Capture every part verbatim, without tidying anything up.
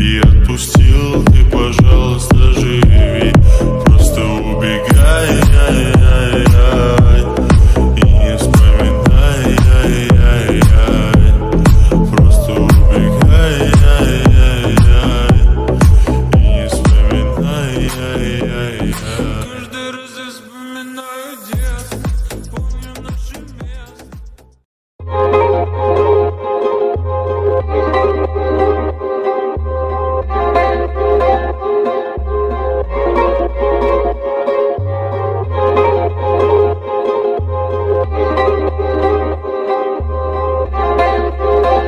и отпустил. Ты, пожалуйста, живи, просто убегай, ай, ай, ай, и не вспоминай, ай, ай, ай, просто убегай, ай, ай, ай, и не вспоминай, ай, ай, ай. Каждый раз я вспоминаю детство, помню наше место.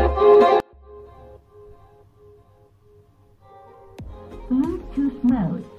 Bluetooth mode.